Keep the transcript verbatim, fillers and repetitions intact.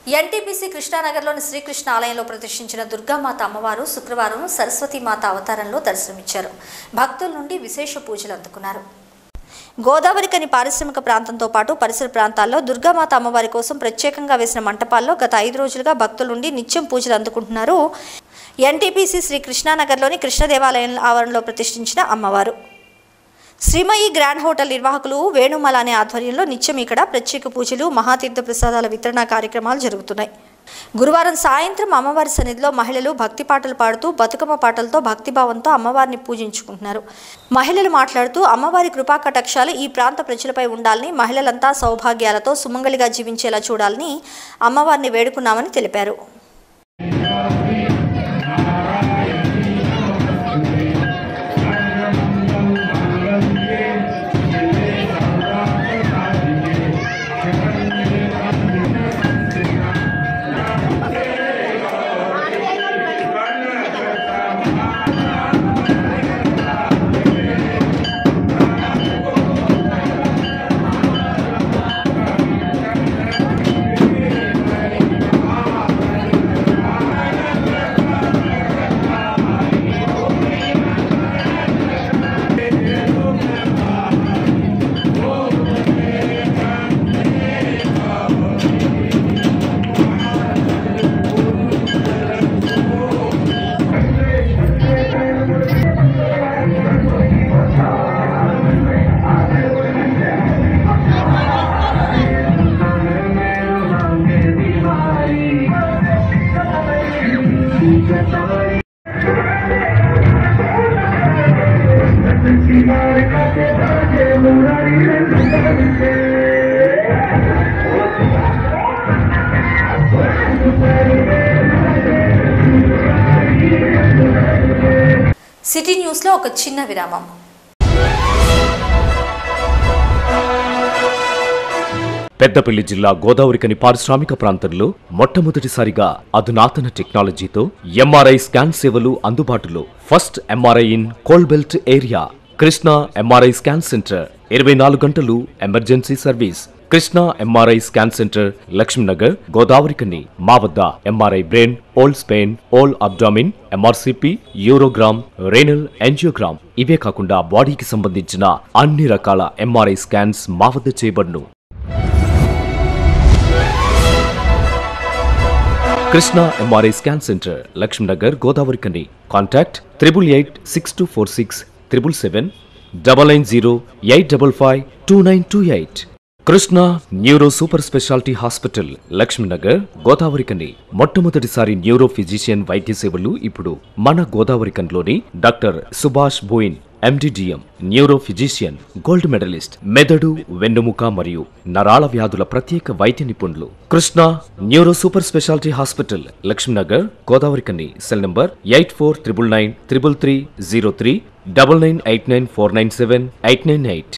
NTPC కృష్ణానగర్లోని Srikrishna ఆలయంలో ప్రతిష్ఠించిన దుర్గామాత అమ్మవారు శుక్రవారం సరస్వతీమాత అవతారంలో దర్శనమిచ్చారు. భక్తుల నుండి విశేష పూజలు అందుకున్నారు. గోదావరిఖని పారిశ్రామిక ప్రాంతంతో పాటు పరిసర ప్రాంతాల్లో దుర్గామాత అమ్మవారి కోసం ప్రత్యేకంగా వేసిన మంటపాల్లో గత ఐదు రోజులుగా భక్తుల నుండి నిత్యం పూజలు అందుకుంటున్నారు. ఎన్టీపీసీ శ్రీ కృష్ణానగర్లోని కృష్ణ దేవాలయం ఆవరణలో ప్రతిష్ఠించిన అమ్మవారు శ్రీమయి గ్రాండ్ హోటల్ నిర్వాహకులు వేణుమలానే ఆధ్వర్యంలో నిత్యం ఇక్కడ ప్రత్యేక పూజలు, మహాతీర్థ ప్రసాదాల వితరణ కార్యక్రమాలు జరుగుతున్నాయి. గురువారం సాయంత్రం అమ్మవారి సన్నిధిలో మహిళలు భక్తి పాటలు పాడుతూ బతుకమ్మ పాటలతో భక్తిభావంతో అమ్మవారిని పూజించుకుంటున్నారు. మహిళలు మాట్లాడుతూ అమ్మవారి కృపా కటాక్షాలు ఈ ప్రాంత ప్రజలపై ఉండాలని, మహిళలంతా సౌభాగ్యాలతో సుమంగళిగా జీవించేలా చూడాలని అమ్మవారిని వేడుకున్నామని తెలిపారు. సిటీ న్యూస్ లో ఒక చిన్న విరామం. పెద్దపల్లి జిల్లా గోదావరిఖని పారిశ్రామిక ప్రాంతంలో మొట్టమొదటిసారిగా అధునాతన టెక్నాలజీతో ఎంఆర్ఐ స్కాన్ సేవలు అందుబాటులో. First MRI in coal belt area. Krishna MRI scan centre. ఇరవై నాలుగు గంటలు emergency service. Krishna MRI scan centre, Lakshmi Nagar, Godavarikhani. మా వద్ద MRI brain, whole spine, whole abdomen, MRCP, urogram, renal angiogram ఇవే కాకుండా బాడీకి సంబంధించిన అన్ని రకాల ఎంఆర్ఐ స్కాన్స్ మా వద్ద చేయబడును. Krishna MRI scan centre, Lakshmi Nagar, Godavarikhani. Contact triple eight six two four six triple seven double nine zero eight double five two nine two eight. Krishna neuro super speciality hospital, Laxminagar, Godavarikhani. మొట్టమొదటిసారి న్యూరో ఫిజిషియన్ వైద్య సేవలు ఇప్పుడు మన గోదావరిఖనిలోని doctor Subhash Boyin MD DM, neuro physician, gold medalist, మెదడు, వెన్నుముక మరియు నరాల వ్యాధుల ప్రత్యేక వైద్య నిపుణులు. Krishna neuro super speciality hospital, Laxminagar, Godavarikhani. Cell number eight four triple nine triple three zero three double nine eight nine four nine seven eight nine eight.